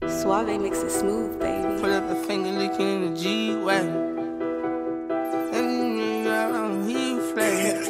Suave makes it smooth, baby. Put up a finger licking in the G-Wagon. And he flag.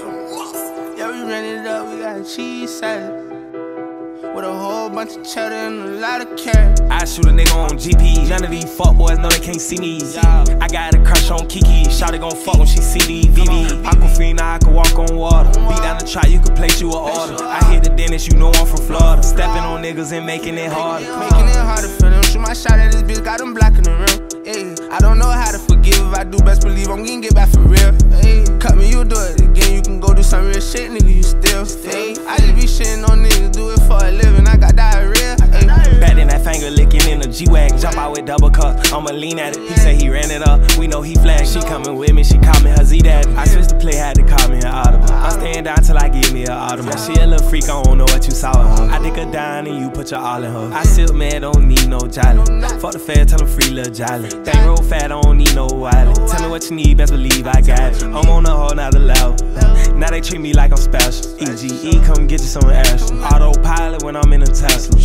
Yeah, we ran it up, we got a cheese salad with a whole bunch of cheddar and a lot of carrots. I shoot a nigga on GP. None of these fuck boys know they can't see me. I got a crush on Kiki. Shawty gon' fuck when she see these VV. Aquafina, I can walk on water. Beat down the try, you can place you an order. I hit the dentist, you know I'm from Florida. Stepping on niggas and making it harder. Making it harder for them. Shoot my shot at this bitch, got them blocking the rim. Ay, I don't know how to forgive. If I do, best believe I'm gonna get back for real. Ay, cut me, you do it again. You can go do some real shit, nigga. You still. Ay, I just be shitting on niggas, do it for a living. I got diarrhea. Ay. Back in that finger licking in a G-Wagon. Jump out with double cup, I'ma lean at it. He say he ran it up, we know he flagged. She coming with me, she call me her Z-Daddy. I switched the play, had to call me an audible. I'm staying down till I give me an audible. She a little freak, I don't know what you saw in her. I dick her down and you put your all in her. I silk man, don't need no jolly. Fuck the fed, tell him free little jolly. Thing roll fat, I don't need no wallet. Tell me what you need, best believe I got it. I'm on a whole nother level. Now they treat me like I'm special. EGE, come get you some ass. Autopilot when I'm in a Tesla.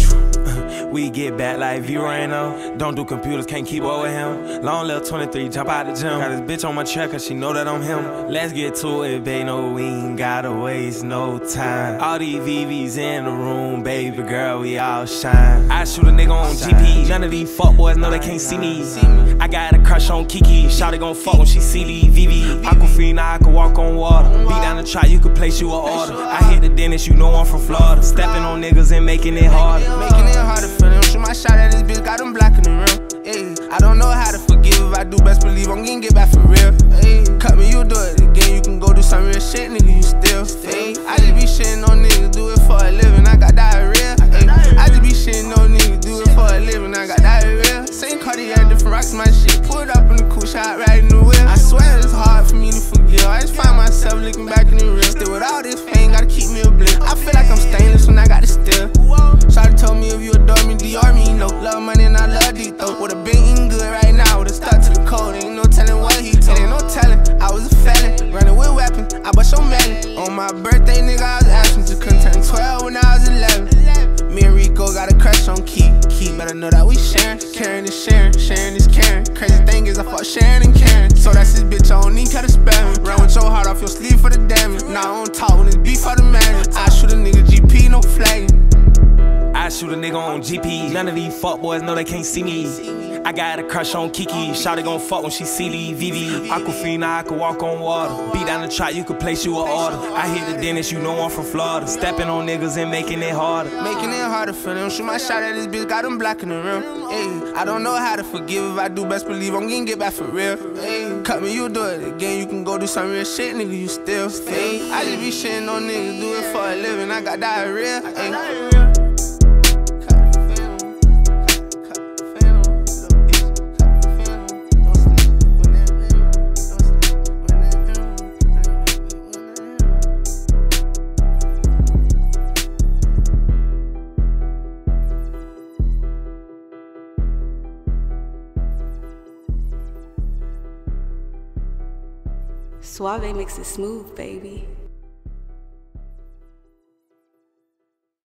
We get back like V-Rano. Don't do computers, can't keep up with him. Long little 23, jump out the gym. Got this bitch on my track cause she know that I'm him. Let's get to it, babe, no we ain't gotta waste no time. All these VVs in the room, baby girl, we all shine. I shoot a nigga on GP. None of these fuck boys know they can't see me. I got a crush on Kiki. Shawty gon' fuck when she see these VV. Aquafina, I can walk on water. Beat down the try, you can place you an order. I hit the dentist, you know I'm from Florida. Stepping on niggas and making it harder. Making it harder for them. Shoot my shot at this bitch, got them blocking the rim. Ay, I don't know how to forgive. If I do, best believe I'm gonna get back for real. Ay, cut me, you do it again. You can go do some real shit, nigga. You still. Ay, I just be shitting on niggas, do it for a living. I got diarrhea. Ay, I just be shitting on niggas, do it for a living. I got diarrhea. Same Cartier, different rocks, my shit. Pulled up in the coupe, shot right in the wheel. I swear it's hard for me to forgive. I just find myself looking back in the real. Still with all this pain, gotta keep me a blink. I feel like I'm stainless when I got it still. Shawty told me if you adore me, Dior me, no love money and I love these though. Would've been eating good right now, would've stuck to the code. Ain't no telling what he told. Ain't no telling, I was a felon, running with weapons, I bust your melon. On my birthday, nigga, I was asking to couldn't turn 12 when I was 11. Me and Rico got a crush on Keith. Better know that we sharing. Caring is sharing, sharing is caring. Crazy thing is I fuck sharing and caring. So that's his bitch, I don't need to spare me. Run with your heart off your sleeve for the damage. Now I don't talk when it's beef for the man. I shoot a nigga GP, no flagging. I shoot a nigga on GP. None of these fuck boys know they can't see me. I got a crush on Kiki. Shawty gon' fuck when she see these VV. Aquafina, I can walk on water. Beat down the try, you can place you an order. I hit the dentist, you know I'm from Florida. Stepping on niggas and making it harder. Making it harder for them. Shoot my shot at this bitch, got them blocking the rim. Ay, I don't know how to forgive. If I do, best believe I'm gonna get back for real. Ay, cut me, you do it again. You can go do some real shit, nigga. You still. Ay, I just be shitting on niggas, do it for a living. I got diarrhea. Ay. Suave makes it smooth, baby.